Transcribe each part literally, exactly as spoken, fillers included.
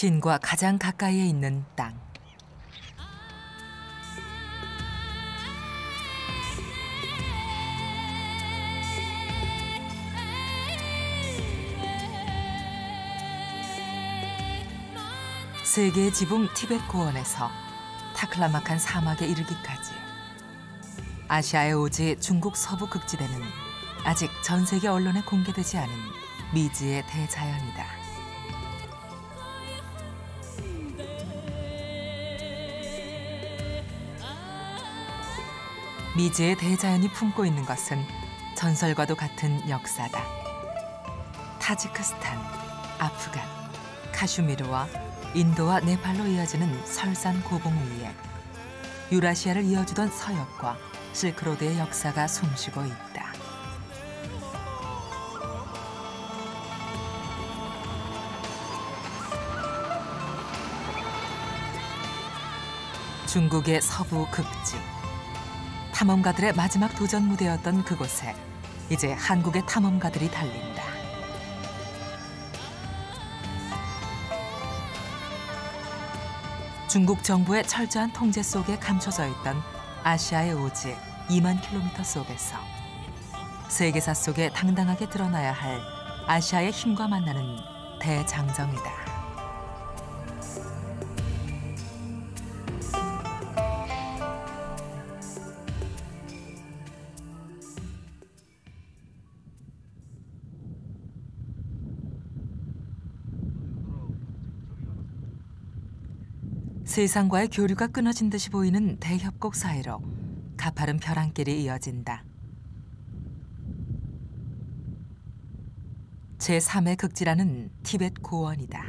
신과 가장 가까이에 있는 땅. 세계의 지붕 티벳 고원에서 타클라마칸 사막에 이르기까지 아시아에 오지 중국 서부 극지대는 아직 전 세계 언론에 공개되지 않은 미지의 대자연이다. 미지의 대자연이 품고 있는 것은 전설과도 같은 역사다. 타지크스탄, 아프간, 카슈미르와 인도와 네팔로 이어지는 설산 고봉 위에 유라시아를 이어주던 서역과 실크로드의 역사가 숨쉬고 있다. 중국의 서부 극지. 탐험가들의 마지막 도전 무대였던 그곳에 이제 한국의 탐험가들이 달린다. 중국 정부의 철저한 통제 속에 감춰져 있던 아시아의 오지 이만 킬로미터 속에서 세계사 속에 당당하게 드러나야 할 아시아의 힘과 만나는 대장정이다. 세상과의 교류가 끊어진 듯이 보이는 대협곡 사이로 가파른 벼랑길이 이어진다. 제삼의 극지라는 티벳 고원이다.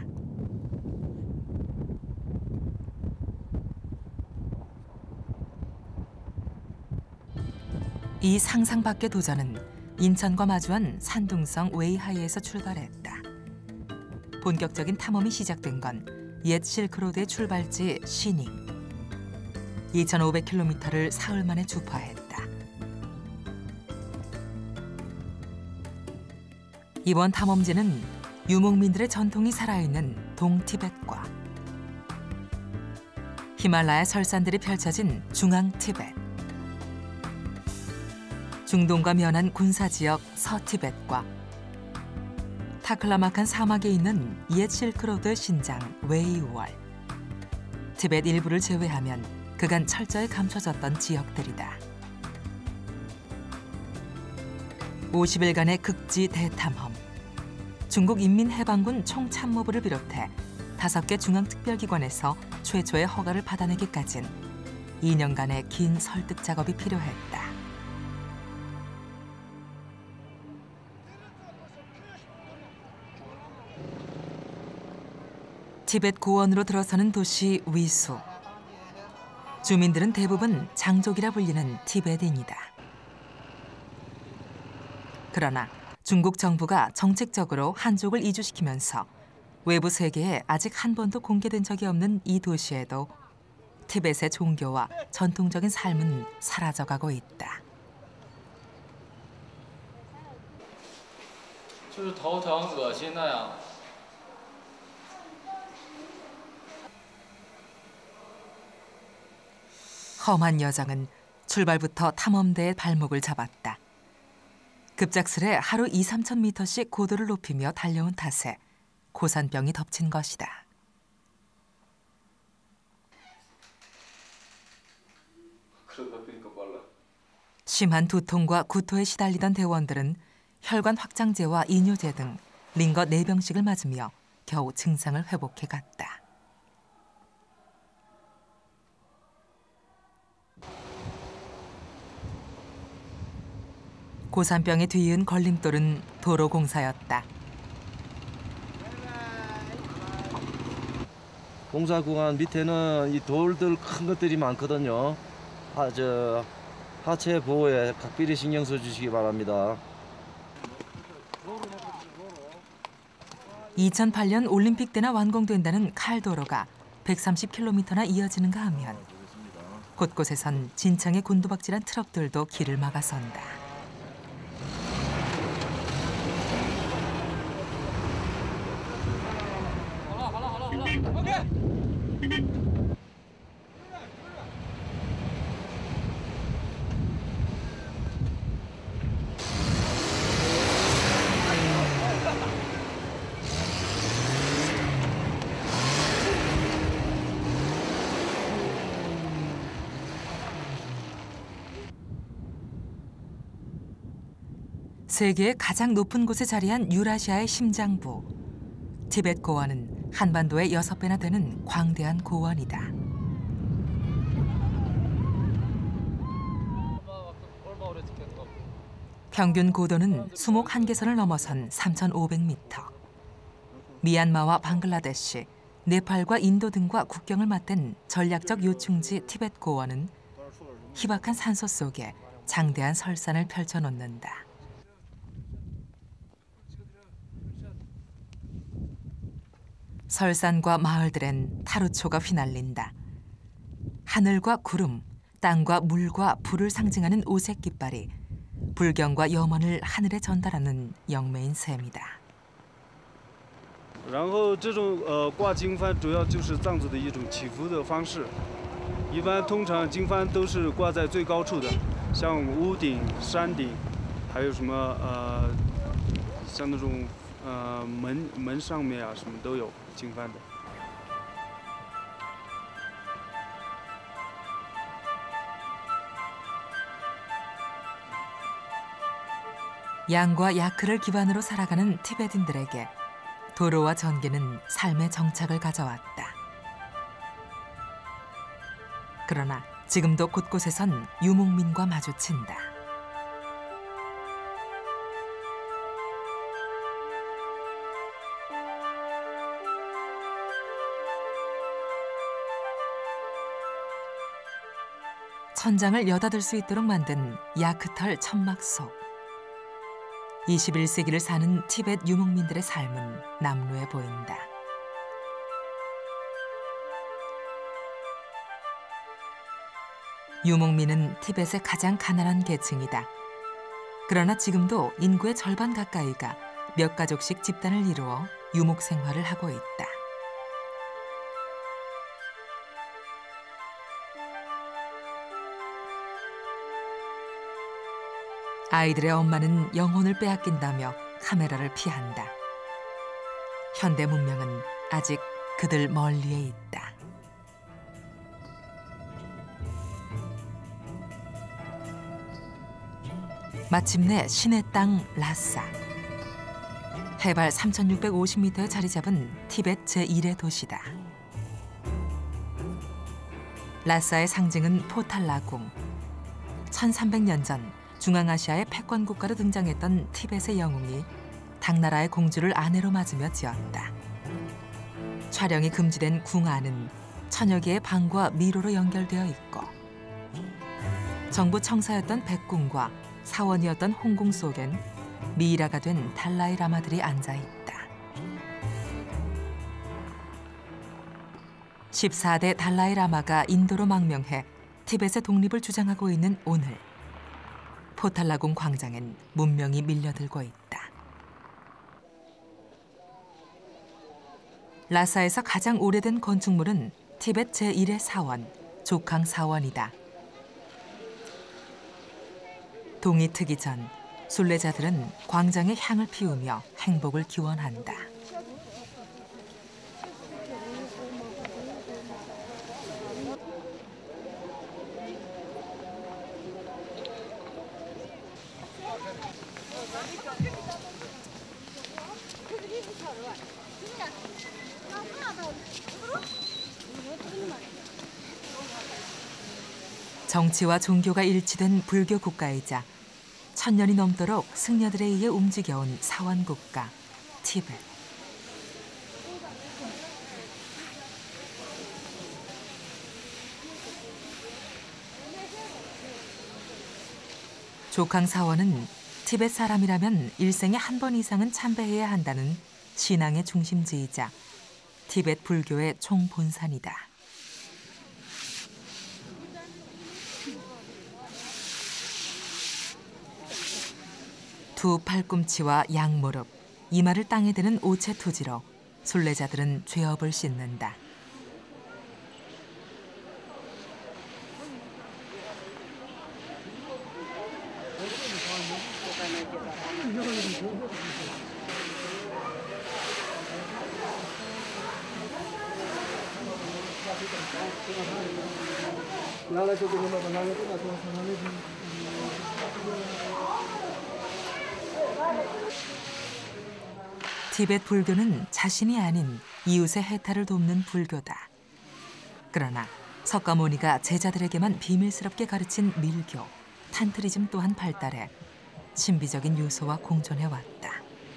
이 상상 밖의 도전은 인천과 마주한 산둥성 웨이하이에서 출발했다. 본격적인 탐험이 시작된 건 옛 실크로드의 출발지 시닝. 이천오백 킬로미터를 사흘 만에 주파했다. 이번 탐험지는 유목민들의 전통이 살아있는 동티벳과 히말라야 설산들이 펼쳐진 중앙 티벳, 중동과 면한 군사지역 서티벳과 타클라마칸 사막에 있는 옛 실크로드 신장 웨이우얼, 티벳 일부를 제외하면 그간 철저히 감춰졌던 지역들이다. 오십 일간의 극지 대탐험. 중국 인민해방군 총참모부를 비롯해 다섯 개 중앙특별기관에서 최초의 허가를 받아내기까진 이 년간의 긴 설득 작업이 필요했다. 티벳 고원으로 들어서는 도시 위수. 주민들은 대부분 장족이라 불리는 티베트인이다. 그러나 중국 정부가 정책적으로 한족을 이주시키면서 외부 세계에 아직 한 번도 공개된 적이 없는 이 도시에도 티벳의 종교와 전통적인 삶은 사라져가고 있다. 就是头疼、恶心那样。 험한 여정은 출발부터 탐험대의 발목을 잡았다. 급작스레 하루 이삼천 미터씩 고도를 높이며 달려온 탓에 고산병이 덮친 것이다. 심한 두통과 구토에 시달리던 대원들은 혈관 확장제와 이뇨제 등 링거 네 병씩을 맞으며 겨우 증상을 회복해 갔다. 고산병에 뒤이은 걸림돌은 도로 공사였다. 공사 구간 밑에는 이 돌들 큰 것들이 많거든요. 하, 저, 하체 보호에 각별히 신경 써주시기 바랍니다. 이천팔 년 올림픽 때나 완공된다는 칼도로가 백삼십 킬로미터나 이어지는가 하면 곳곳에선 진창에 곤두박질한 트럭들도 길을 막아선다. 세계의 가장 높은 곳에 자리한 유라시아의 심장부. 티벳 고원은 한반도의 여섯 배나 되는 광대한 고원이다. 평균 고도는 수목 한계선을 넘어선 삼천오백 미터. 미얀마와 방글라데시, 네팔과 인도 등과 국경을 맞댄 전략적 요충지 티벳 고원은 희박한 산소 속에 장대한 설산을 펼쳐놓는다. 설산과 마을들엔 타루초가 휘날린다. 하늘과 구름, 땅과 물과 불을 상징하는 오색 깃발이 불경과 염원을 하늘에 전달하는 영매인 셈이다. 然后这种呃挂经幡主要就是藏族的一种祈福的方式，一般通常经幡都是挂在最高处的，像屋顶、山顶，还有什么呃像那种呃门门上面啊什么都有经幡的。 양과 야크를 기반으로 살아가는 티베틴들에게 도로와 전기는 삶의 정착을 가져왔다. 그러나 지금도 곳곳에선 유목민과 마주친다. 천장을 여닫을 수 있도록 만든 야크털 천막 속. 이십일 세기를 사는 티벳 유목민들의 삶은 남루해 보인다. 유목민은 티벳의 가장 가난한 계층이다. 그러나 지금도 인구의 절반 가까이가 몇 가족씩 집단을 이루어 유목 생활을 하고 있다. 아이들의 엄마는 영혼을 빼앗긴다며 카메라를 피한다. 현대 문명은 아직 그들 멀리에 있다. 마침내 신의 땅 라싸. 해발 삼천육백오십 미터에 자리 잡은 티벳 제일의 도시다. 라싸의 상징은 포탈라궁. 천삼백 년 전 중앙아시아의 패권 국가로 등장했던 티벳의 영웅이 당나라의 공주를 아내로 맞으며 지었다. 촬영이 금지된 궁 안은 천여 개의 방과 미로로 연결되어 있고 정부 청사였던 백궁과 사원이었던 홍궁 속엔 미이라가 된 달라이 라마들이 앉아 있다. 십사 대 달라이 라마가 인도로 망명해 티벳의 독립을 주장하고 있는 오늘. 포탈라궁 광장엔 문명이 밀려들고 있다. 라사에서 가장 오래된 건축물은 티벳 제일의 사원, 조캉 사원이다. 동이 트기 전 순례자들은 광장에 향을 피우며 행복을 기원한다. 정치와 종교가 일치된 불교 국가이자 천년이 넘도록 승려들에 의해 움직여온 사원 국가 티벳. 조캉 사원은 티벳 사람이라면 일생에 한 번 이상은 참배해야 한다는 신앙의 중심지이자 티벳 불교의 총본산이다. 두 팔꿈치와 양무릎, 이마를 땅에 대는 오체 투지로 순례자들은 죄업을 씻는다. 티베트 불교는 자신이 아닌 이웃의 해탈을 돕는 불교다. 그러나 석가모니가 제자들에게만 비밀스럽게 가르친 밀교, 탄트리즘 또한 발달해 신비적인 요소와 공존해 왔다.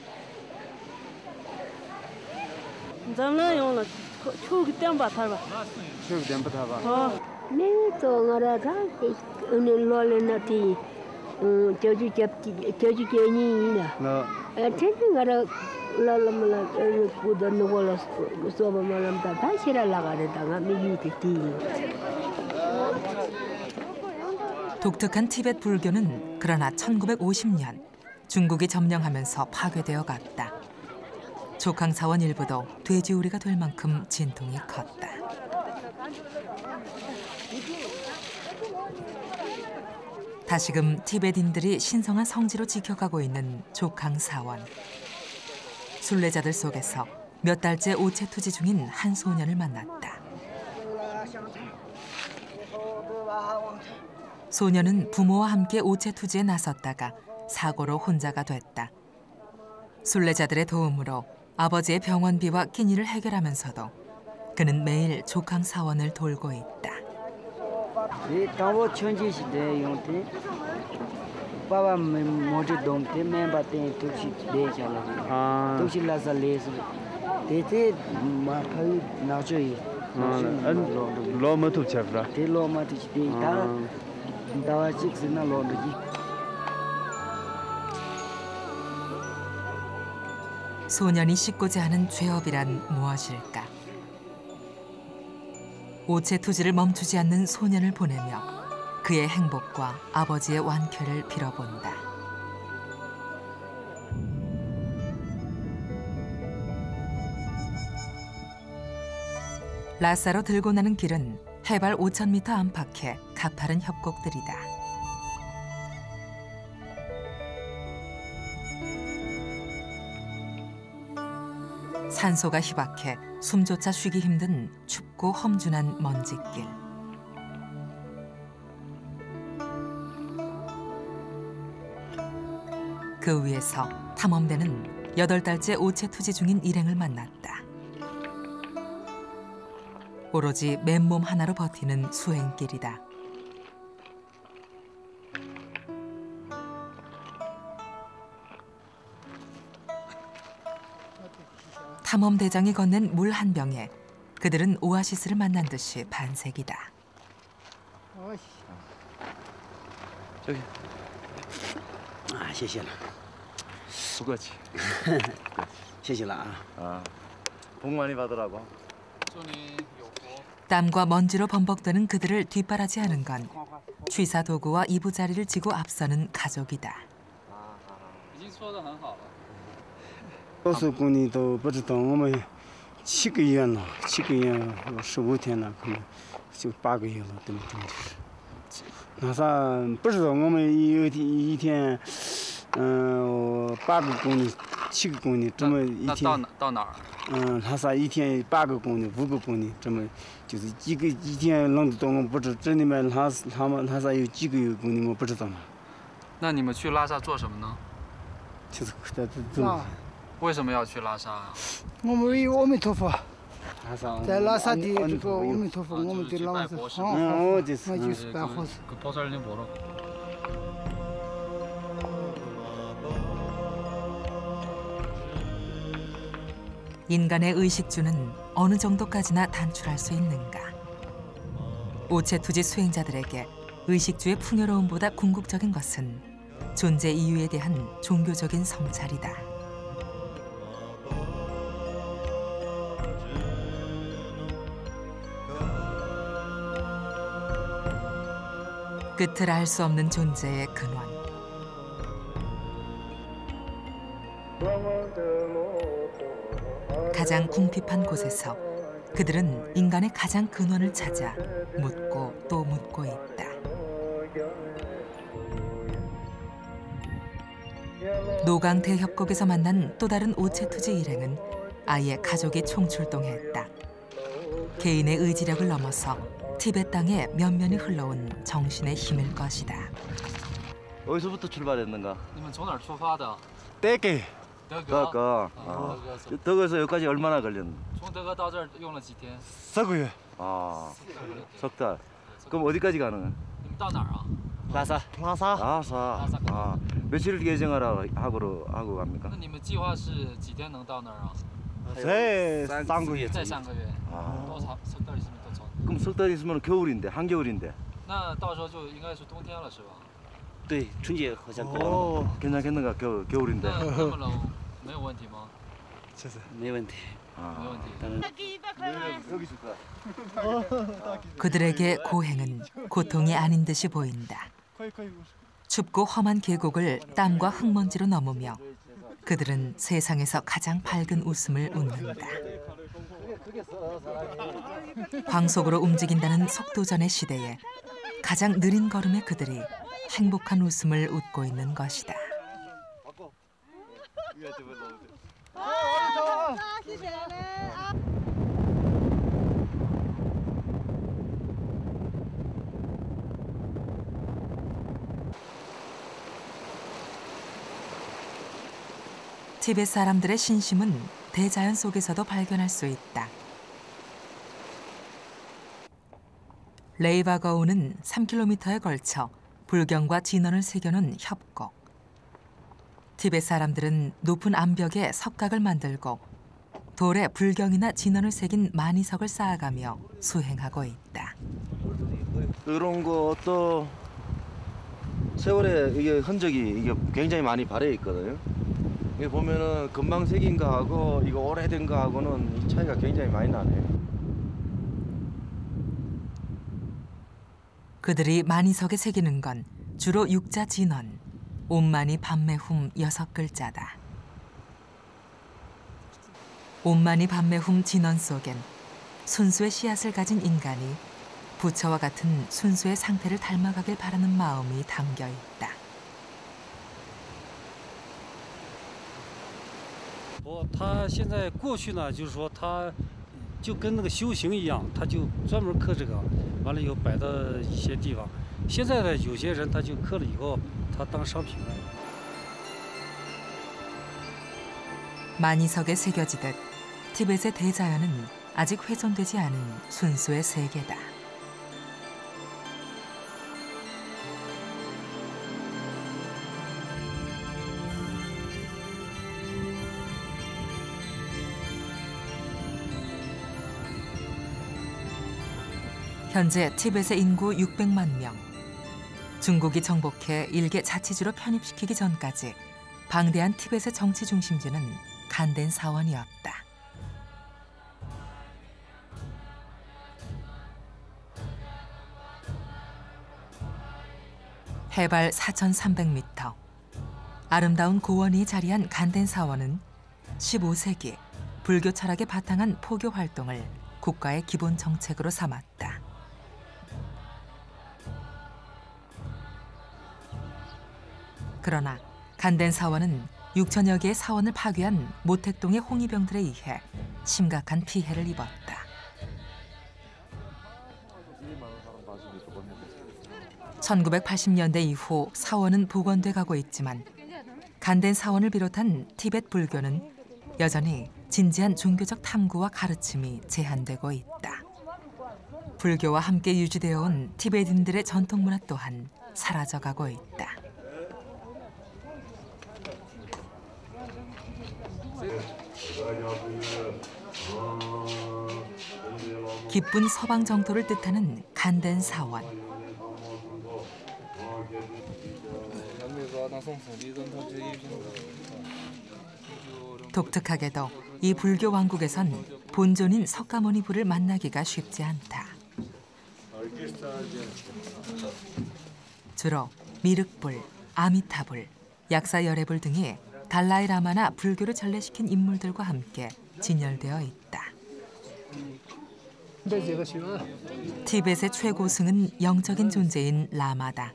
독특한 티베트 불교는 그러나 천구백오십 년 중국이 점령하면서 파괴되어 갔다. 조캉사원 일부도 돼지우리가 될 만큼 진통이 컸다. 다시금 티베트인들이 신성한 성지로 지켜가고 있는 조캉사원. 순례자들 속에서 몇 달째 오체투지 중인 한 소년을 만났다. 소년은 부모와 함께 오체투지에 나섰다가 사고로 혼자가 됐다. 순례자들의 도움으로 아버지의 병원비와 끼니를 해결하면서도 그는 매일 조캉사원을 돌고 있다. 소년이 씻고자 하는 죄업이란 무엇일까? 오체투지를 멈추지 않는 소년을 보내며 그의 행복과 아버지의 완쾌를 빌어본다. 라사로 들고 나는 길은 해발 오천 미터 안팎의 가파른 협곡들이다. 산소가 희박해 숨조차 쉬기 힘든 춥고 험준한 먼지길. 그 위에서 탐험대는 여덟 달째 오체투지 중인 일행을 만났다. 오로지 맨몸 하나로 버티는 수행길이다. 탐험대장이 건넨 물 한 병에 그들은 오아시스를 만난 듯이 반색이다. 저기. 아, 谢谢了. 不客气. 谢谢了啊. 아, 복 많이 받으라고. 祝你有福。 땀과 먼지로 범벅되는 그들을 뒷바라지하는 건 취사 도구와 이부자리를 지고 앞서는 가족이다. 已经说得很好了。 多数工人都不知道，我们七个月了，七个月十五天了，可能就八个月了，对不对？那啥不知道，我们有一天一天，嗯、呃，八个工人，七个工人，这么一天。 那到哪到哪儿？ 嗯，他啥一天八个工人，五个工人，这么就是一个一天弄得多，我不知这里面他他们他啥有几个有工人，我不知道嘛。 那你们去拉萨做什么呢？ 就是在这这么。 为什么要去拉萨啊？ 我们有阿弥陀佛，在拉萨的这个阿弥陀佛，我们的老师， 嗯，我就是， 那就是拜佛寺。 그 보살님 보러. 인간의 의식주는 어느 정도까지나 단출할 수 있는가? 오체투지 수행자들에게 의식주의 풍요로움보다 궁극적인 것은 존재 이유에 대한 종교적인 성찰이다. 끝을 알 수 없는 존재의 근원. 가장 궁핍한 곳에서 그들은 인간의 가장 근원을 찾아 묻고 또 묻고 있다. 노강 대협곡에서 만난 또 다른 오체투지 일행은 아예 가족이 총출동했다. 개인의 의지력을 넘어서 티베트 땅에 면면이 흘러온 정신의 힘일 것이다. 어디서부터 출발했는가? 你们从哪儿出发的？ 德给德 그 格。 그 啊 아. 德格走。 德国에서 여기까지 얼마나 걸렸나? 从德格到这儿用了几天？ 四个月。 아, 석 달. 그럼 어디까지 가는 거야? 你们到哪儿啊？ 拉萨，拉萨， 아사. 아, 며칠 예정하라 하고 하고 갑니까? 那你们计划是几天能到那儿啊？ 再三个月。 再三个月。 아. 또 사, 석 달 있으면 또 전. 그럼 석 달 있으면 겨울인데 한겨울인데. 那到时候就应该是冬天了，是吧？ 对，春节好像过了， 哦， 괜찮겠는가? 겨울 겨울인데. 那那么冷没有问题吗？ 谢谢。 没问题。 没 아. 问题。 当然。 여기 줄 거야. 그들에게 고행은 고통이 아닌 듯이 보인다. 춥고 험한 계곡을 땀과 흙먼지로 넘으며 그들은 세상에서 가장 밝은 웃음을 웃는다. 광속으로 움직인다는 속도전의 시대에 가장 느린 걸음의 그들이 행복한 웃음을 웃고 있는 것이다. 티벳 사람들의 신심은 대자연 속에서도 발견할 수 있다. 레이바거우는 삼 킬로미터에 걸쳐 불경과 진원을 새겨놓은 협곡. 티벳 사람들은 높은 암벽에 석각을 만들고 돌에 불경이나 진원을 새긴 만이석을 쌓아가며 수행하고 있다. 이런 것도 세월에 이게 흔적이 이게 굉장히 많이 발해 있거든요. 이게 보면은 금방 새긴 거하고 이거 오래된 거하고는 이 차이가 굉장히 많이 나네요. 그들이 만이석에 새기는 건 주로 육자 진원, 옴마니 밤매훔 여섯 글자다. 옴마니 밤매훔 진원 속엔 순수의 씨앗을 가진 인간이 부처와 같은 순수의 상태를 닮아가길 바라는 마음이 담겨 있다. 不，他现在过去呢，就是说他就跟那个修行一样，他就专门刻这个，完了以后摆到一些地方。现在呢，有些人他就刻了以后，他当商品卖。 만이석에 새겨지듯 티벳의 대자연은 아직 훼손되지 않은 순수의 세계다. 현재 티벳의 인구 육백만 명. 중국이 정복해 일개 자치주로 편입시키기 전까지 방대한 티벳의 정치 중심지는 간덴 사원이었다. 해발 사천삼백 미터. 아름다운 고원이 자리한 간덴 사원은 십오 세기 불교 철학에 바탕한 포교 활동을 국가의 기본 정책으로 삼았다. 그러나 간덴 사원은 육천여 개의 사원을 파괴한 모택동의 홍위병들에 의해 심각한 피해를 입었다. 천구백팔십 년대 이후 사원은 복원돼 가고 있지만 간덴 사원을 비롯한 티벳 불교는 여전히 진지한 종교적 탐구와 가르침이 제한되고 있다. 불교와 함께 유지되어 온 티베트인들의 전통 문화 또한 사라져가고 있다. 기쁜 서방 정토를 뜻하는 간덴 사원. 독특하게도 이 불교 왕국에선 본존인 석가모니 부를 만나기가 쉽지 않다. 주로 미륵불, 아미타불, 약사열애불 등이 달라이 라마나 불교를 전래시킨 인물들과 함께 진열되어 있다. 티벳의 최고승은 영적인 존재인 라마다.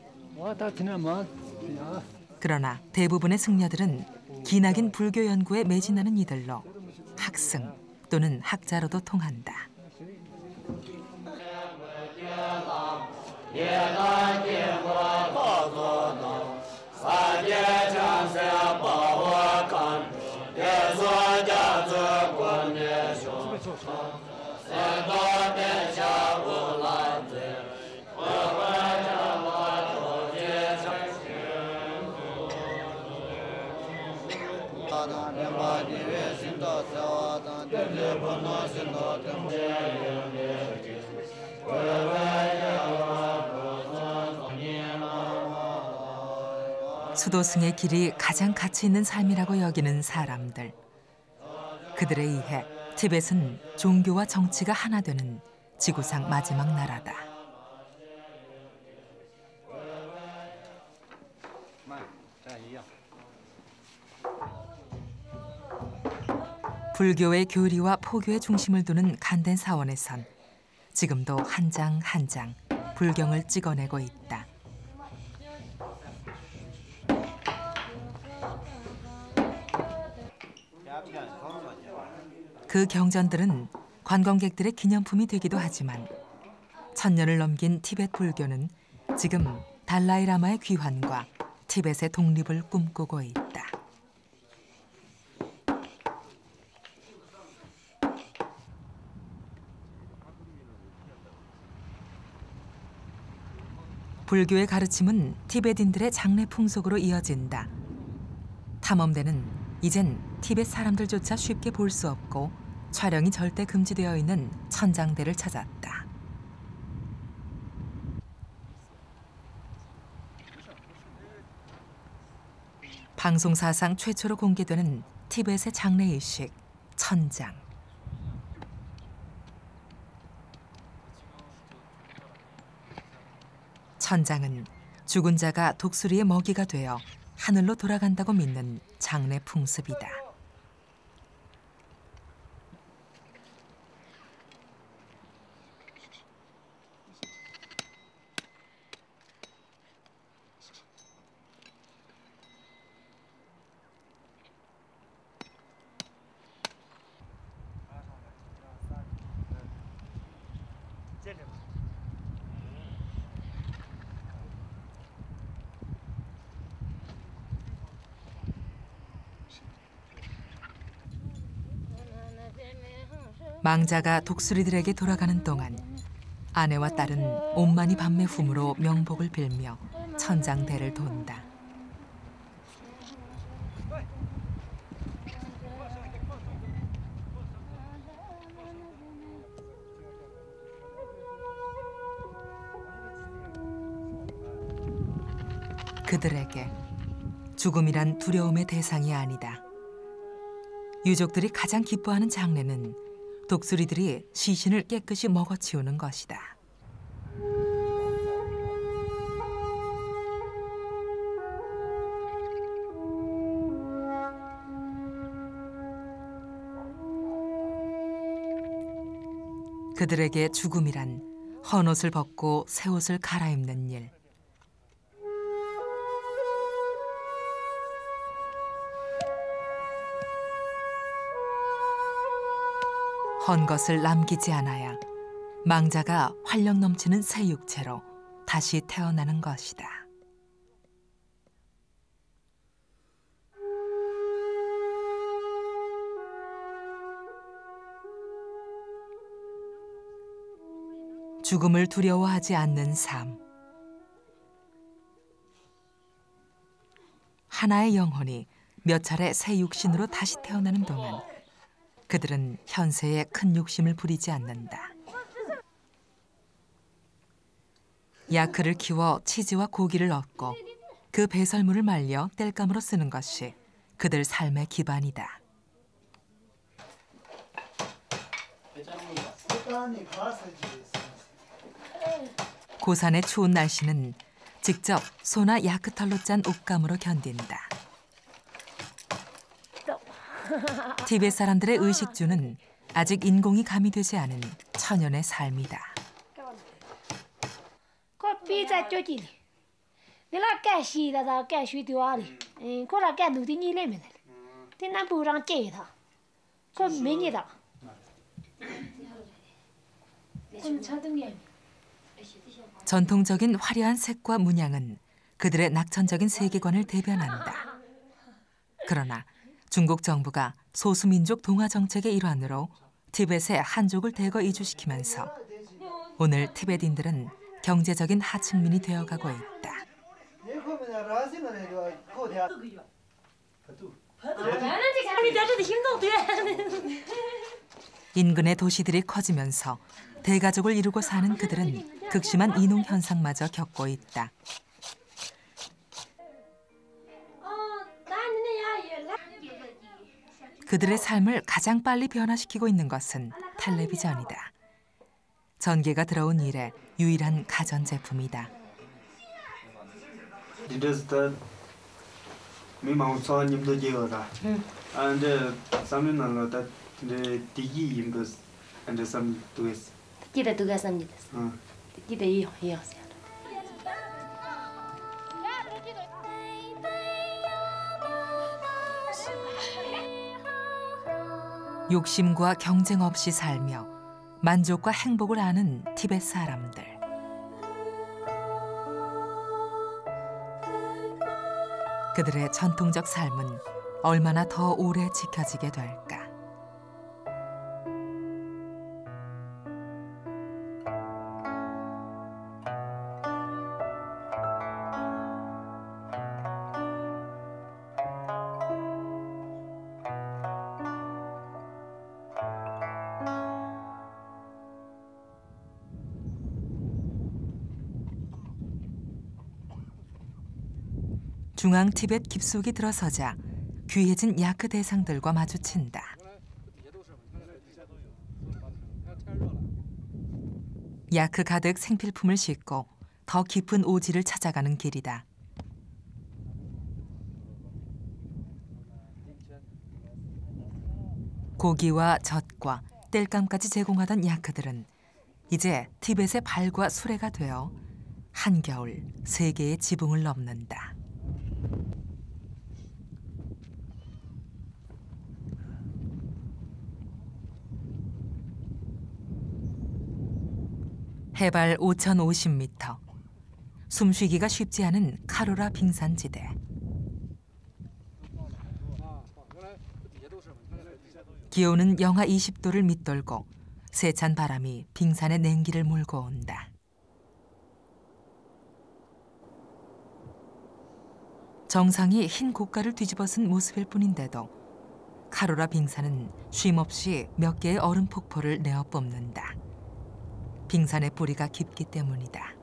그러나 대부분의 승려들은 기나긴 불교 연구에 매진하는 이들로 학승 또는 학자로도 통한다. 사계 장세 보호 수도승의 길이 가장 가치 있는 삶이라고 여기는 사람들. 그들에 의해 티벳은 종교와 정치가 하나 되는 지구상 마지막 나라다. 불교의 교리와 포교의 중심을 두는 간덴 사원에선 지금도 한 장 한 장 불경을 찍어내고 있다. 그 경전들은 관광객들의 기념품이 되기도 하지만 천년을 넘긴 티벳 불교는 지금 달라이라마의 귀환과 티벳의 독립을 꿈꾸고 있다. 불교의 가르침은 티베틴들의 장례 풍속으로 이어진다. 탐험대는 이젠 티벳 사람들조차 쉽게 볼 수 없고 촬영이 절대 금지되어 있는 천장대를 찾았다. 방송사상 최초로 공개되는 티벳의 장례의식, 천장. 천장은 죽은 자가 독수리의 먹이가 되어 하늘로 돌아간다고 믿는 장례 풍습이다. 망자가 독수리들에게 돌아가는 동안 아내와 딸은 온만이 밤의 품으로 명복을 빌며 천장대를 돈다. 그들에게 죽음이란 두려움의 대상이 아니다. 유족들이 가장 기뻐하는 장례는 독수리들이 시신을 깨끗이 먹어치우는 것이다. 그들에게 죽음이란 헌옷을 벗고 새 옷을 갈아입는 일. 헌 것을 남기지 않아야 망자가 활력 넘치는 새 육체로 다시 태어나는 것이다. 죽음을 두려워하지 않는 삶. 하나의 영혼이 몇 차례 새 육신으로 다시 태어나는 동안 그들은 현세에 큰 욕심을 부리지 않는다. 야크를 키워 치즈와 고기를 얻고 그 배설물을 말려 땔감으로 쓰는 것이 그들 삶의 기반이다. 고산의 추운 날씨는 직접 소나 야크털로 짠 옷감으로 견딘다. 티벳 사람들의 의식주는 아직 인공이 가미되지 않은 천연의 삶이다. 전통적인 화려한 색과 문양은 그들의 낙천적인 세계관을 대변한다. 그러나 중국 정부가 소수민족 동화 정책의 일환으로 티벳의 한족을 대거 이주시키면서 오늘 티베틴들은 경제적인 하층민이 되어가고 있다. 인근의 도시들이 커지면서 대가족을 이루고 사는 그들은 극심한 이농 현상마저 겪고 있다. 그들의 삶을 가장 빨리 변화시키고 있는 것은 텔레비전이다. 전기가 들어온 이래 유일한 가전제품이다. 욕심과 경쟁 없이 살며 만족과 행복을 아는 티벳 사람들. 그들의 전통적 삶은 얼마나 더 오래 지켜지게 될까? 중앙 티벳 깊숙이 들어서자 귀해진 야크 대상들과 마주친다. 야크 가득 생필품을 싣고 더 깊은 오지를 찾아가는 길이다. 고기와 젖과 땔감까지 제공하던 야크들은 이제 티벳의 발과 수레가 되어 한겨울 세계의 지붕을 넘는다. 해발 오천오십 미터, 숨쉬기가 쉽지 않은 카로라 빙산지대. 기온은 영하 이십 도를 밑돌고 세찬 바람이 빙산의 냉기를 몰고 온다. 정상이 흰 고가를 뒤집어쓴 모습일 뿐인데도 카로라 빙산은 쉼없이 몇 개의 얼음 폭포를 내어 뿜는다. 빙산의 뿌리가 깊기 때문이다.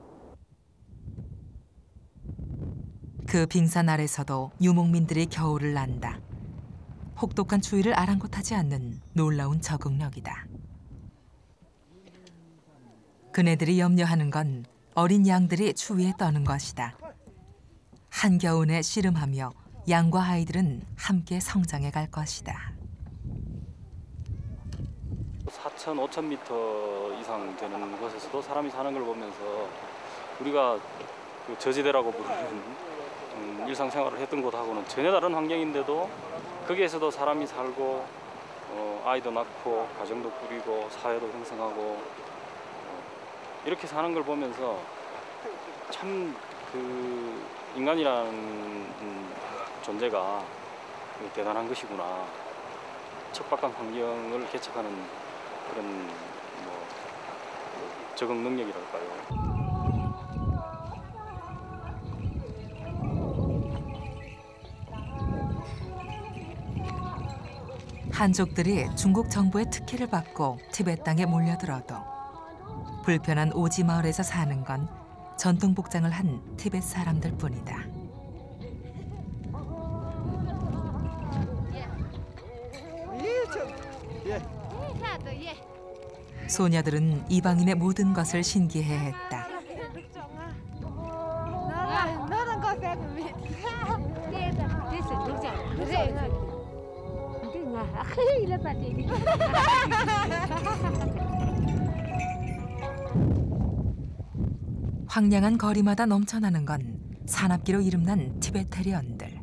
그 빙산 아래서도 유목민들이 겨울을 난다. 혹독한 추위를 아랑곳하지 않는 놀라운 적응력이다. 그네들이 염려하는 건 어린 양들이 추위에 떠는 것이다. 한겨울에 씨름하며 양과 아이들은 함께 성장해 갈 것이다. 사천, 오천 미터 이상 되는 곳에서도 사람이 사는 걸 보면서 우리가 그 저지대라고 부르는 음, 일상생활을 했던 곳하고는 전혀 다른 환경인데도 거기에서도 사람이 살고 어, 아이도 낳고 가정도 꾸리고 사회도 형성하고 어, 이렇게 사는 걸 보면서 참 그 인간이라는 음, 존재가 대단한 것이구나. 척박한 환경을 개척하는 그런 뭐 적응 능력이랄까요. 한족들이 중국 정부의 특혜를 받고 티벳 땅에 몰려들어도 불편한 오지 마을에서 사는 건 전통 복장을 한 티벳 사람들 뿐이다. 소녀들은 이방인의 모든 것을 신기해했다. 황량한 거리마다 넘쳐나는 건 산악기로 이름난 티베테리언들.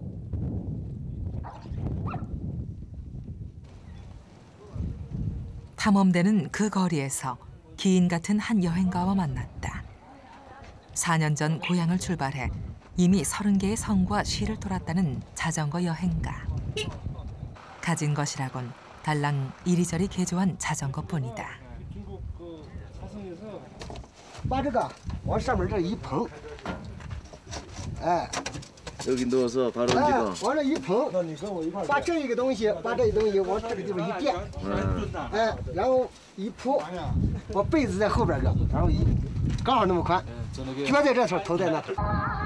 탐험대는 그 거리에서 기인 같은 한 여행가와 만났다. 사 년 전 고향을 출발해 이미 서른 개의 성과 시를 돌았다는 자전거 여행가. 가진 것이라곤 달랑 이리저리 개조한 자전거뿐이다. 중국 그 사성에서把这个往上面这一捧，哎， 여기 넣어서 바로 哎 얹어. 完了一捧，把这一个东西，把这个东西往这个地方一垫， 응. 哎，然后一铺，我被子在后边搁，然后一刚好那么宽， 예, 저那个脚在这头，头在那头。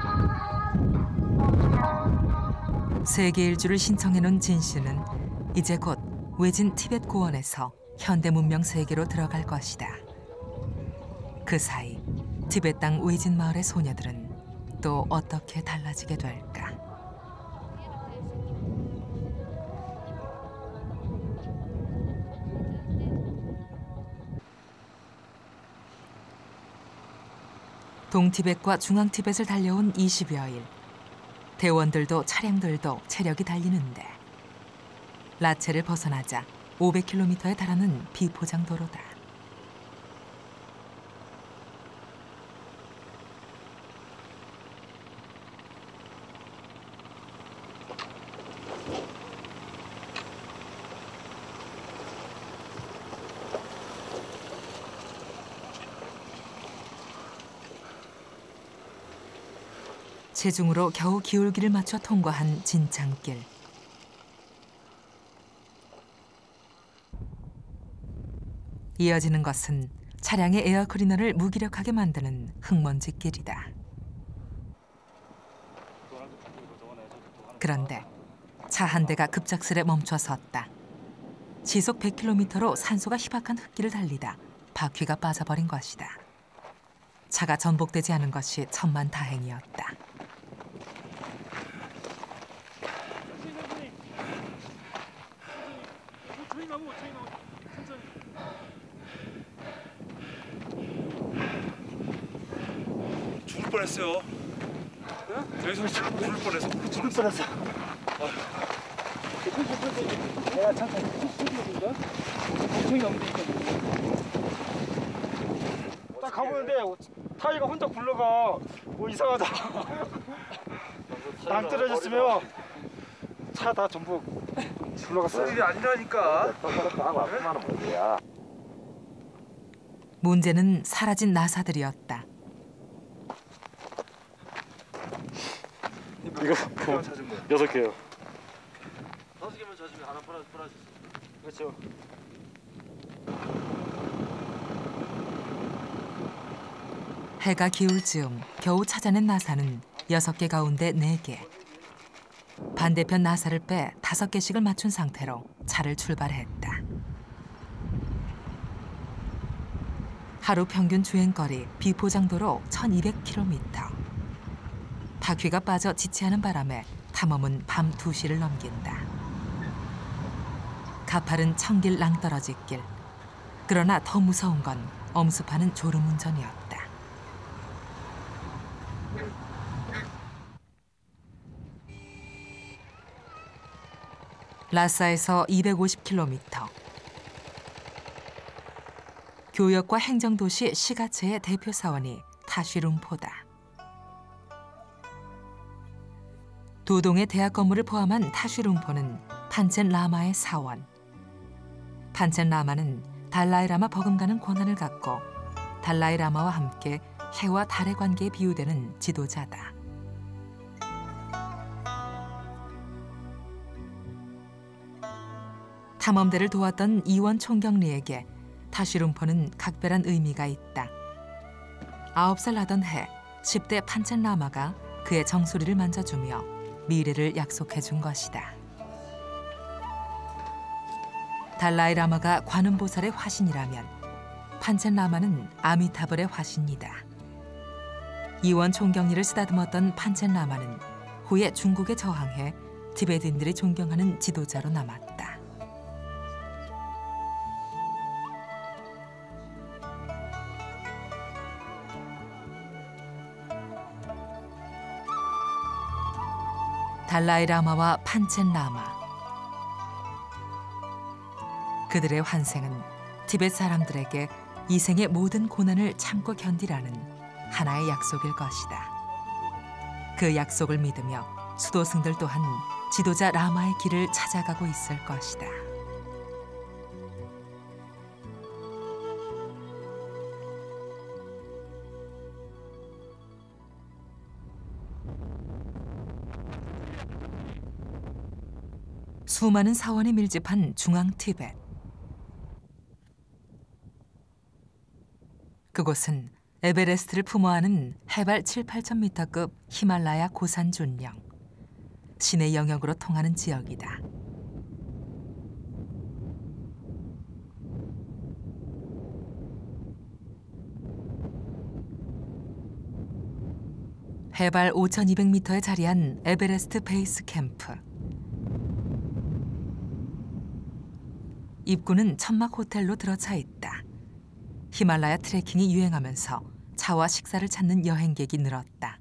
세계 일주를 신청해놓은 진 씨는 이제 곧 외진 티벳 고원에서 현대 문명 세계로 들어갈 것이다. 그 사이 티벳 땅 외진 마을의 소녀들은 또 어떻게 달라지게 될까? 동티벳과 중앙티벳을 달려온 이십여 일. 대원들도 차량들도 체력이 달리는데 라체를 벗어나자 오백 킬로미터에 달하는 비포장 도로다. 체중으로 겨우 기울기를 맞춰 통과한 진창길. 이어지는 것은 차량의 에어클리너를 무기력하게 만드는 흙먼지 길이다. 그런데 차 한 대가 급작스레 멈춰 섰다. 시속 백 킬로미터로 산소가 희박한 흙길을 달리다 바퀴가 빠져버린 것이다. 차가 전복되지 않은 것이 천만다행이었다. 죽을 뻔했어요. 여기서 죽을 뻔했어. 죽을 뻔했어. 내가 잠깐 딱 가보는데 타이가 혼자 굴러가. 뭐 이상하다. 안 떨어졌으면 차 다 전부 굴러갔어. 일이 아니라니까. 문제는 사라진 나사들이었다. 이거 여섯 개요. 다섯 개만 찾으면 하나 팔아 팔아주세요. 그렇죠. 해가 기울 즈음 겨우 찾아낸 나사는 여섯 개 가운데 네 개. 반대편 나사를 빼 다섯 개씩을 맞춘 상태로 차를 출발했다. 하루 평균 주행거리 비포장도로 천이백 킬로미터. 바퀴가 빠져 지체하는 바람에 탐험은 밤 두 시를 넘긴다. 가파른 청길 낭떠러지 길. 그러나 더 무서운 건 엄습하는 졸음운전이었다. 라사에서 이백오십 킬로미터. 교역과 행정도시 시가체의 대표 사원이 타쉬룸포다. 두 동의 대학 건물을 포함한 타쉬룸포는 판첸 라마의 사원. 판첸 라마는 달라이 라마 버금가는 권한을 갖고 달라이 라마와 함께 해와 달의 관계에 비유되는 지도자다. 탐험대를 도왔던 이원 총경리에게 타쉬룸포는 각별한 의미가 있다. 아홉 살 나던 해 십 대 판첸 라마가 그의 정수리를 만져주며 미래를 약속해 준 것이다. 달라이 라마가 관음보살의 화신이라면 판첸 라마는 아미타불의 화신이다. 이원 총경리를 쓰다듬었던 판첸 라마는 후에 중국에 저항해 티베트인들이 존경하는 지도자로 남았다. 달라이 라마와 판첸 라마. 그들의 환생은 티베트 사람들에게 이생의 모든 고난을 참고 견디라는 하나의 약속일 것이다. 그 약속을 믿으며 수도승들 또한 지도자 라마의 길을 찾아가고 있을 것이다. 수많은 사원이 밀집한 중앙 티베트. 그곳은 에베레스트를 품어하는 해발 칠, 팔천 미터급 히말라야 고산 준령, 신의 영역으로 통하는 지역이다. 해발 오천이백 미터에 자리한 에베레스트 베이스 캠프. 입구는 천막 호텔로 들어차 있다. 히말라야 트레킹이 유행하면서 차와 식사를 찾는 여행객이 늘었다.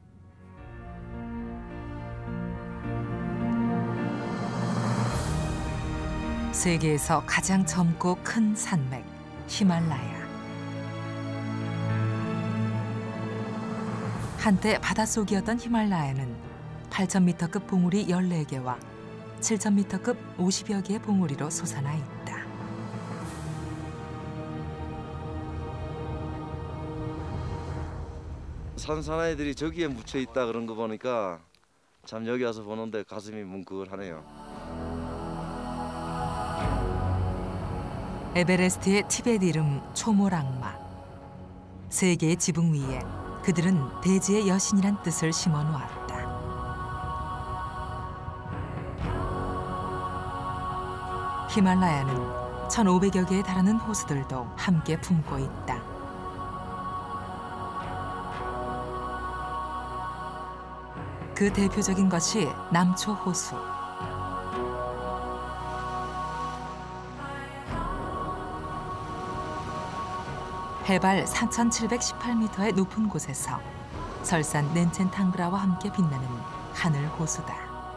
세계에서 가장 젊고 큰 산맥, 히말라야. 한때 바닷속이었던 히말라야는 팔천 미터급 봉우리 열네 개와 칠천 미터급 오십여 개의 봉우리로 솟아나 있다. 산사나이들이 저기에 묻혀 있다 그런 거 보니까 참 여기 와서 보는데 가슴이 뭉클하네요. 에베레스트의 티베트 이름 초모랑마. 세계의 지붕 위에 그들은 대지의 여신이란 뜻을 심어 놓았다. 히말라야는 천오백여 개에 달하는 호수들도 함께 품고 있다. 그 대표적인 것이 남초 호수. 해발 사천칠백십팔 미터의 높은 곳에서 설산 넨첸탕브라와 함께 빛나는 하늘 호수다.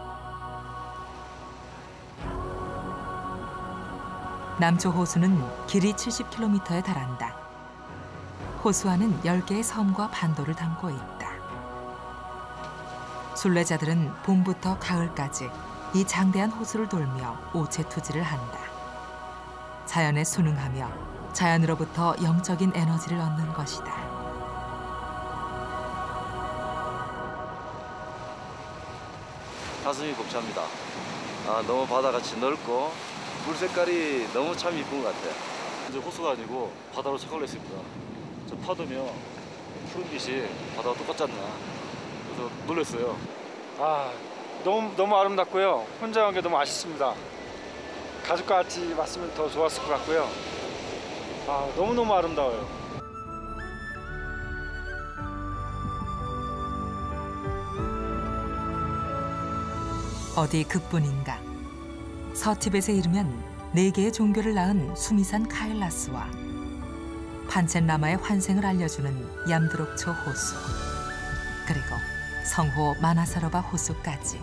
남초 호수는 길이 칠십 킬로미터에 달한다. 호수 안은 열 개의 섬과 반도를 담고 있다. 순례자들은 봄부터 가을까지 이 장대한 호수를 돌며 오체투지를 한다. 자연에 순응하며 자연으로부터 영적인 에너지를 얻는 것이다. 가슴이 벅찹니다. 아, 너무 바다같이 넓고 물 색깔이 너무 참 이쁜 것 같아요. 이제 호수가 아니고 바다로 착각을 했습니다. 저 파도며 푸른 빛이 바다와 똑같지 않나. 그래서 놀랐어요. 아, 너무 너무 아름답고요. 혼자 온 게 너무 아쉽습니다. 가족과 같이 왔으면 더 좋았을 것 같고요. 아, 너무너무 아름다워요. 어디 그뿐인가. 서티벳에 이르면 네 개의 종교를 낳은 수미산 카일라스와 판첸라마의 환생을 알려주는 얌드록초 호수, 그리고 성호 마나사로바 호수까지.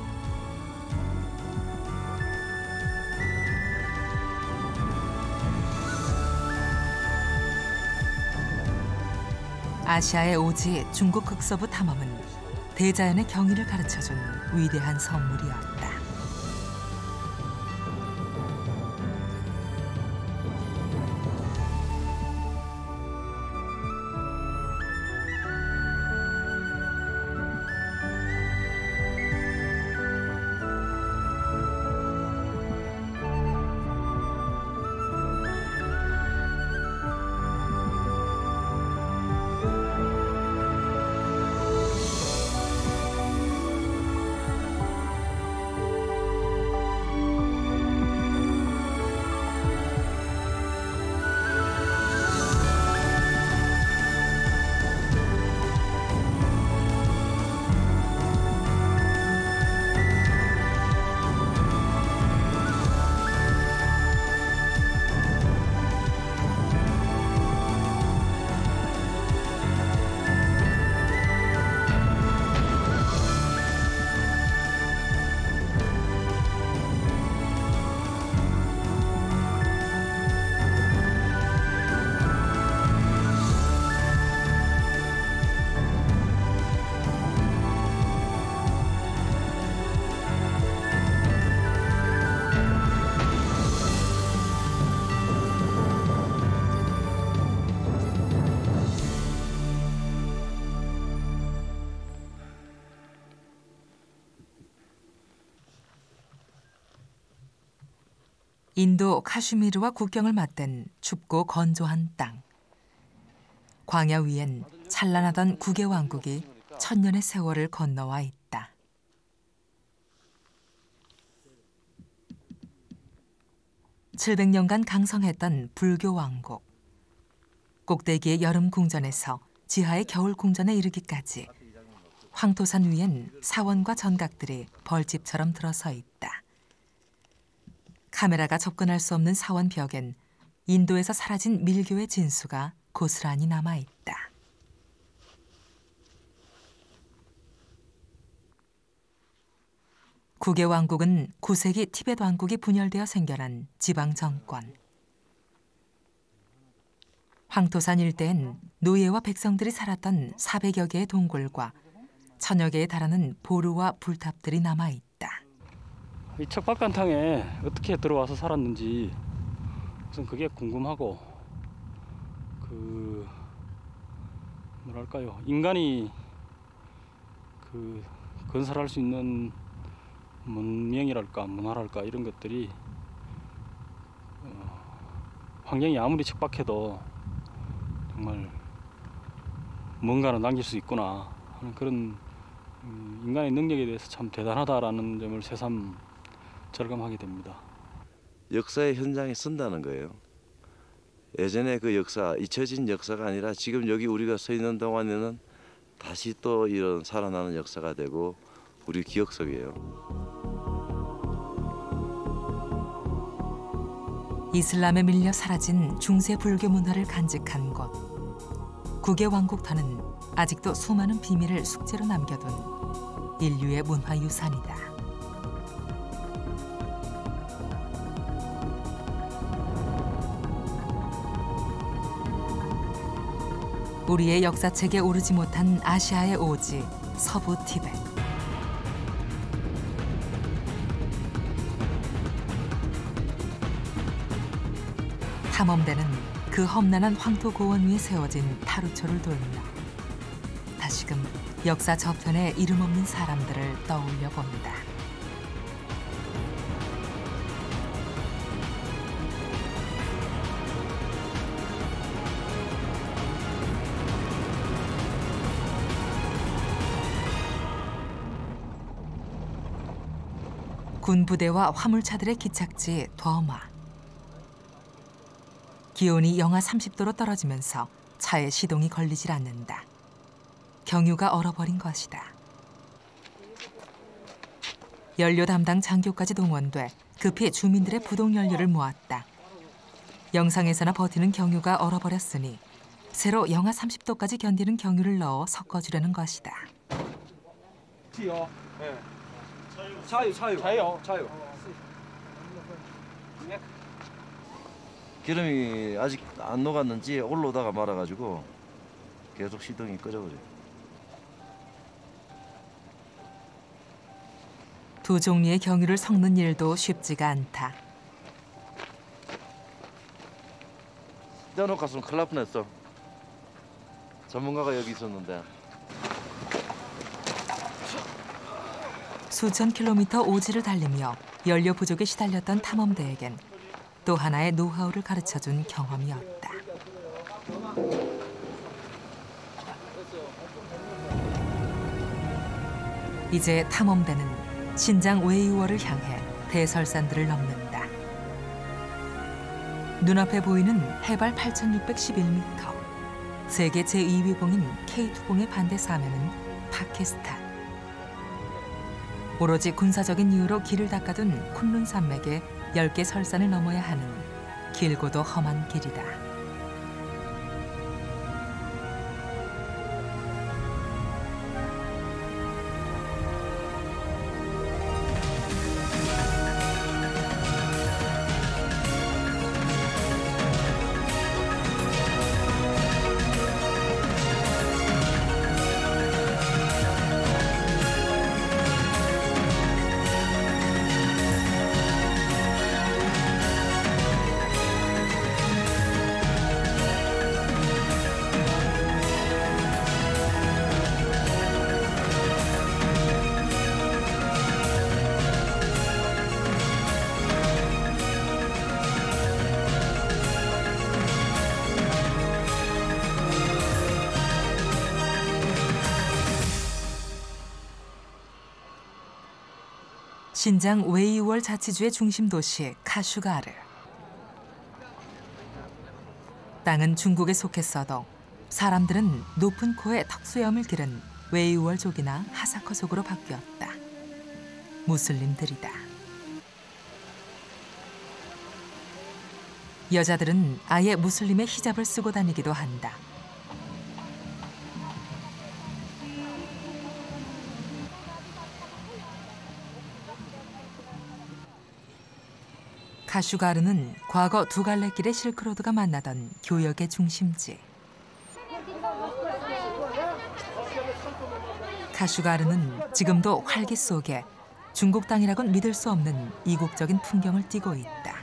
아시아의 오지 중국 극서부 탐험은 대자연의 경의를 가르쳐준 위대한 선물이었다. 인도 카슈미르와 국경을 맞댄 춥고 건조한 땅. 광야 위엔 찬란하던 국의 왕국이 천년의 세월을 건너와 있다. 칠백 년간 강성했던 불교 왕국. 꼭대기의 여름 궁전에서 지하의 겨울 궁전에 이르기까지 황토산 위엔 사원과 전각들이 벌집처럼 들어서 있다. 카메라가 접근할 수 없는 사원 벽엔 인도에서 사라진 밀교의 진수가 고스란히 남아있다. 국의 왕국은 구 세기 티베트 왕국이 분열되어 생겨난 지방 정권. 황토산 일대엔 노예와 백성들이 살았던 사백여 개의 동굴과 천여 개에 달하는 보루와 불탑들이 남아있다. 이 척박간탕에 어떻게 들어와서 살았는지 우선 그게 궁금하고, 그 뭐랄까요, 인간이 그 건설할 수 있는 문명이랄까 문화랄까 이런 것들이 어, 환경이 아무리 척박해도 정말 뭔가를 남길 수 있구나 하는 그런 음, 인간의 능력에 대해서 참 대단하다라는 점을 새삼 절감하게 됩니다. 역사의 현장에 선다는 거예요. 예전에 그 역사, 잊혀진 역사가 아니라 지금 여기 우리가 서 있는 동안에는 다시 또 이런 살아나는 역사가 되고 우리 기억 속이에요. 이슬람에 밀려 사라진 중세 불교 문화를 간직한 곳. 국의 왕국터는 아직도 수많은 비밀을 숙제로 남겨둔 인류의 문화유산이다. 우리의 역사책에 오르지 못한 아시아의 오지, 서부 티베트. 탐험대는 그 험난한 황토 고원 위에 세워진 타루초를 돌며 다시금 역사 저편의 이름 없는 사람들을 떠올려 봅니다. 군부대와 화물차들의 기착지 더마. 기온이 영하 삼십 도로 떨어지면서 차의 시동이 걸리질 않는다. 경유가 얼어버린 것이다. 연료 담당 장교까지 동원돼 급히 주민들의 부동 연료를 모았다. 영상에서나 버티는 경유가 얼어버렸으니 새로 영하 삼십 도까지 견디는 경유를 넣어 섞어주려는 것이다. 차요, 차요, 차요, 차요. 기름이 아직 안 녹았는지 올라오다가 말아가지고 계속 시동이 꺼져버려요. 두 종류의 경유를 섞는 일도 쉽지가 않다. 떼어놓고 갔으면 큰일 날 뻔했어. 전문가가 여기 있었는데. 수천 킬로미터 오지를 달리며 연료 부족에 시달렸던 탐험대에겐 또 하나의 노하우를 가르쳐준 경험이었다. 이제 탐험대는 신장 웨이워를 향해 대설산들을 넘는다. 눈앞에 보이는 해발 팔천육백십일 미터, 세계 제이 위 봉인 케이 투 봉의 반대 사면은 파키스탄. 오로지 군사적인 이유로 길을 닦아둔 쿤룬 산맥의 열 개 설산을 넘어야 하는 길고도 험한 길이다. 신장 웨이우얼 자치주의 중심 도시 카슈가르. 땅은 중국에 속했어도 사람들은 높은 코에 턱수염을 기른 웨이우얼족이나 하사커족으로 바뀌었다. 무슬림들이다. 여자들은 아예 무슬림의 히잡을 쓰고 다니기도 한다. 카슈가르는 과거 두 갈래 길의 실크로드가 만나던 교역의 중심지. 카슈가르는 지금도 활기 속에 중국 땅이라곤 믿을 수 없는 이국적인 풍경을 띠고 있다.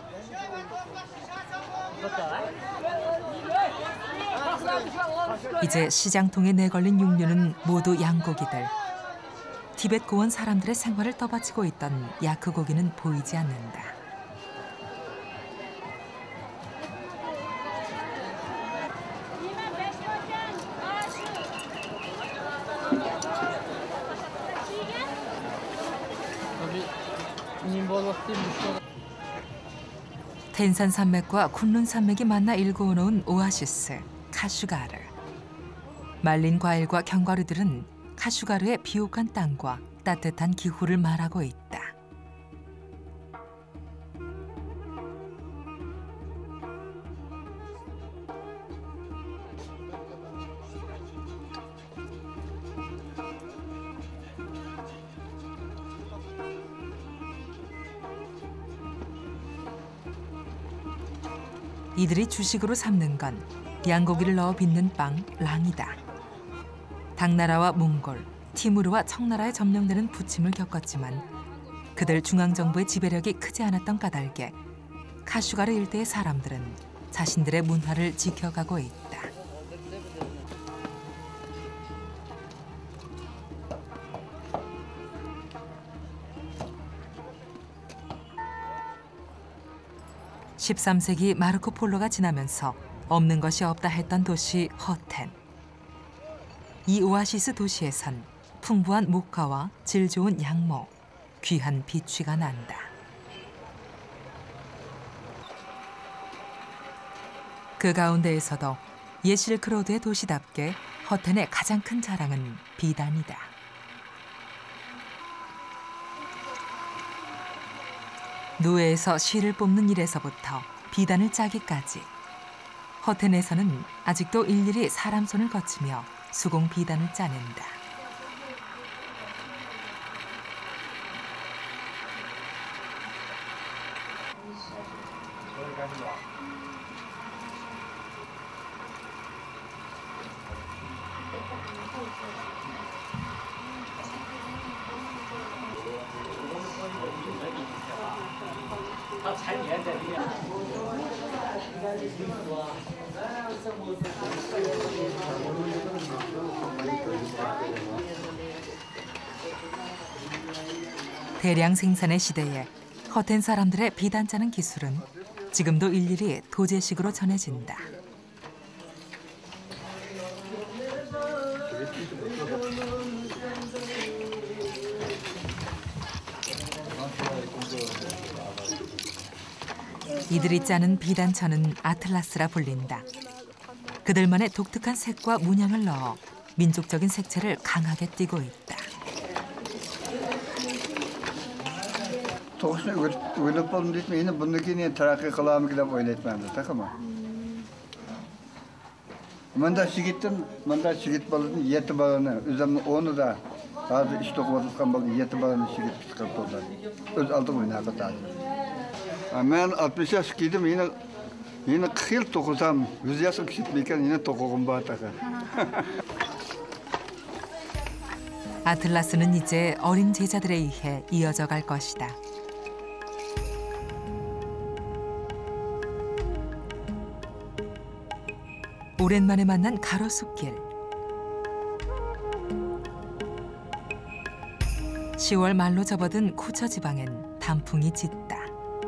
이제 시장통에 내걸린 육류는 모두 양고기들. 티벳 고원 사람들의 생활을 떠받치고 있던 야크 고기는 보이지 않는다. 텐산 산맥과 쿤룬 산맥이 만나 일구어 놓은 오아시스 카슈가르. 말린 과일과 견과류들은 카슈가르의 비옥한 땅과 따뜻한 기후를 말하고 있다. 이들이 주식으로 삼는 건 양고기를 넣어 빚는 빵 랑이다. 당나라와 몽골, 티무르와 청나라에 점령되는 부침을 겪었지만 그들 중앙정부의 지배력이 크지 않았던 까닭에 카슈가르 일대의 사람들은 자신들의 문화를 지켜가고 있다. 십삼 세기 마르코 폴로가 지나면서 없는 것이 없다 했던 도시 허텐. 이 오아시스 도시에선 풍부한 목화와 질 좋은 양모, 귀한 비취가 난다. 그 가운데에서도 옛 실크로드의 도시답게 허텐의 가장 큰 자랑은 비단이다. 노예에서 실을 뽑는 일에서부터 비단을 짜기까지 허텐에서는 아직도 일일이 사람 손을 거치며 수공 비단을 짜낸다. 대량 생산의 시대에 허텐 사람들의 비단 짜는 기술은 지금도 일일이 도제식으로 전해진다. 이들이 짜는 비단천은 아틀라스라 불린다. 그들만의 독특한 색과 문양을 넣어 민족적인 색채를 강하게 띠고 있다. To'g'risini o'ylab qoldim deyman, endi bundan keyin endi taraqqiy qilamik deb o'ylayapman, taqama. Manda yigitdan, manda yigit boladan yetti bolani, o'zimni o'nida hozir ish to'qib bo'lgan yetti bolani yigit chiqib qoldi. O'z oldiga o'ynab qoldi. Men oltmish yosh kidim, endi endi qirq yil to'qisam, yuz yoshga ketmaykan, endi to'qig'im bor taqa. 아틀라스는 이제 어린 제자들에 의해 이어져 갈 것이다. 오랜만에 만난 가로수길. 시월 말로 접어든 쿠처 지방엔 단풍이 짙다.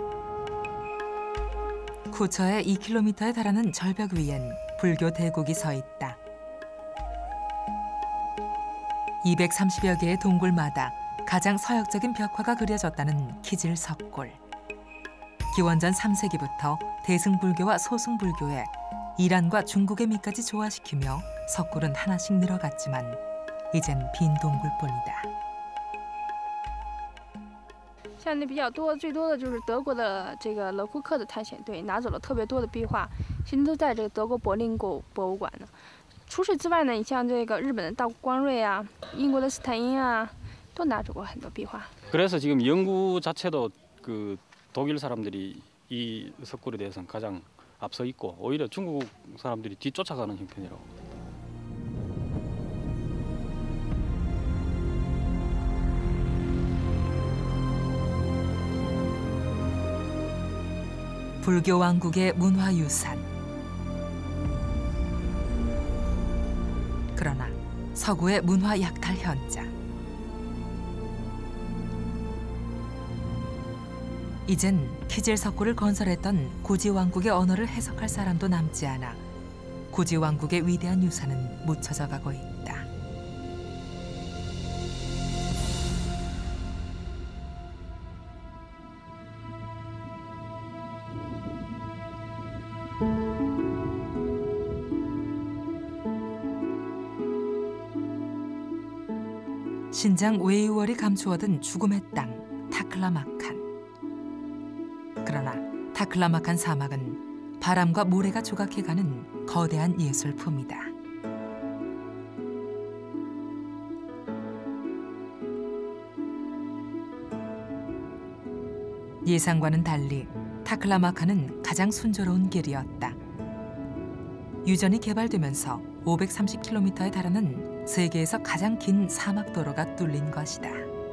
쿠처의 이 킬로미터에 달하는 절벽 위엔 불교 대국이 서 있다. 이백삼십여 개의 동굴마다 가장 서역적인 벽화가 그려졌다는 키질석굴. 기원전 삼 세기부터 대승불교와 소승불교에 이란과 중국의 미까지 조화시키며 석굴은 하나씩 늘어갔지만 이젠 빈 동굴뿐이다. 像那比较多，最多的就是德国的这个勒库克的探险队拿走了特别多的壁画，现在都在这个德国柏林国博物馆呢。除此之外呢，你像这个日本的大光瑞啊，英国的斯坦因啊，都拿走过很多壁画。 그래서 지금 연구 자체도 그 독일 사람들이 이 석굴에 대해서는 가장 앞서 있고 오히려 중국 사람들이 뒤쫓아가는 형편이라고. 불교 왕국의 문화유산. 그러나 서구의 문화 약탈 현장. 이젠 키질석굴을 건설했던 고지 왕국의 언어를 해석할 사람도 남지 않아 고지 왕국의 위대한 유산은 묻혀져 가고 있다. 신장 웨이월이 감추어둔 죽음의 땅 타클라마칸. 그러나 타클라마칸 사막은 바람과 모래가 조각해가는 거대한 예술품이다. 예상과는 달리 타클라마칸은 가장 순조로운 길이었다. 유전이 개발되면서 오백삼십 킬로미터에 달하는 세계에서 가장 긴 사막도로가 뚫린 것이다.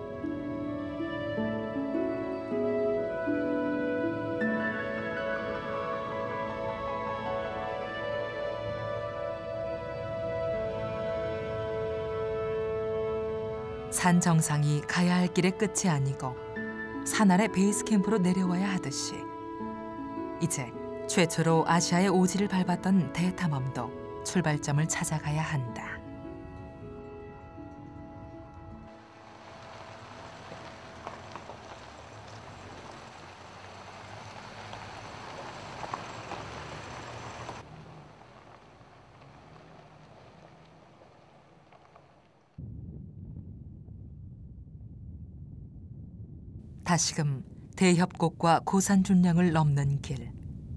산 정상이 가야 할 길의 끝이 아니고 산 아래 베이스 캠프로 내려와야 하듯이 이제 최초로 아시아의 오지를 밟았던 대탐험도 출발점을 찾아가야 한다. 다시금 대협곡과 고산준량을 넘는 길.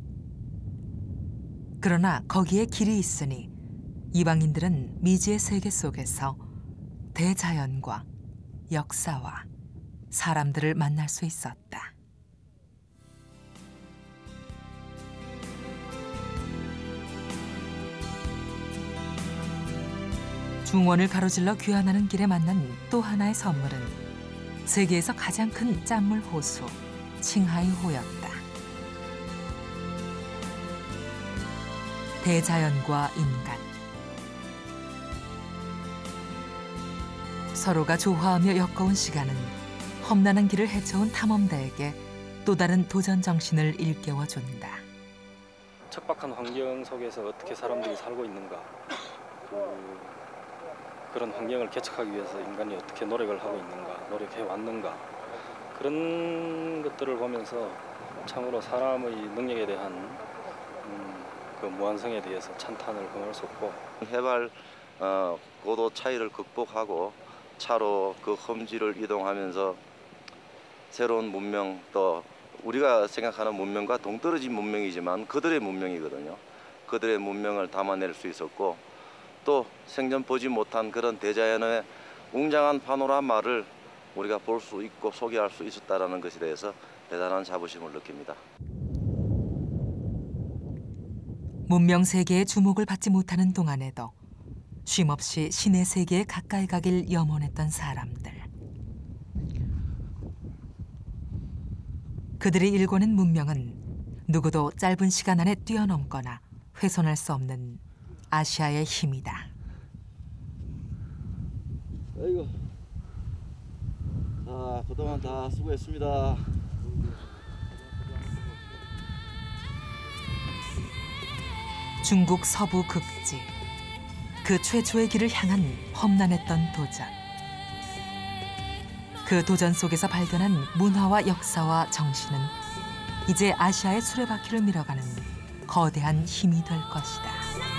그러나 거기에 길이 있으니 이방인들은 미지의 세계 속에서 대자연과 역사와 사람들을 만날 수 있었다. 중원을 가로질러 귀환하는 길에 만난 또 하나의 선물은 세계에서 가장 큰 짠물 호수 칭하이호였다. 대자연과 인간, 서로가 조화하며 엮어온 시간은 험난한 길을 헤쳐온 탐험대에게 또 다른 도전 정신을 일깨워준다. 척박한 환경 속에서 어떻게 사람들이 살고 있는가, 그, 그런 환경을 개척하기 위해서 인간이 어떻게 노력을 하고 있는가, 노력해 왔는가, 그런 것들을 보면서 참으로 사람의 능력에 대한 음, 그 무한성에 대해서 찬탄을 금할 수 없고, 해발 어, 고도 차이를 극복하고 차로 그 험지를 이동하면서 새로운 문명, 또 우리가 생각하는 문명과 동떨어진 문명이지만 그들의 문명이거든요. 그들의 문명을 담아낼 수 있었고, 또 생전 보지 못한 그런 대자연의 웅장한 파노라마를 우리가 볼 수 있고 소개할 수 있었다는 것에 대해서 대단한 자부심을 느낍니다. 문명 세계의 주목을 받지 못하는 동안에도 쉼없이 신의 세계에 가까이 가길 염원했던 사람들. 그들이 일궈낸 문명은 누구도 짧은 시간 안에 뛰어넘거나 훼손할 수 없는 아시아의 힘이다. 아이고, 자, 그동안 다 수고했습니다. 중국 서부 극지, 그 최초의 길을 향한 험난했던 도전. 그 도전 속에서 발견한 문화와 역사와 정신은 이제 아시아의 수레바퀴를 밀어가는 거대한 힘이 될 것이다.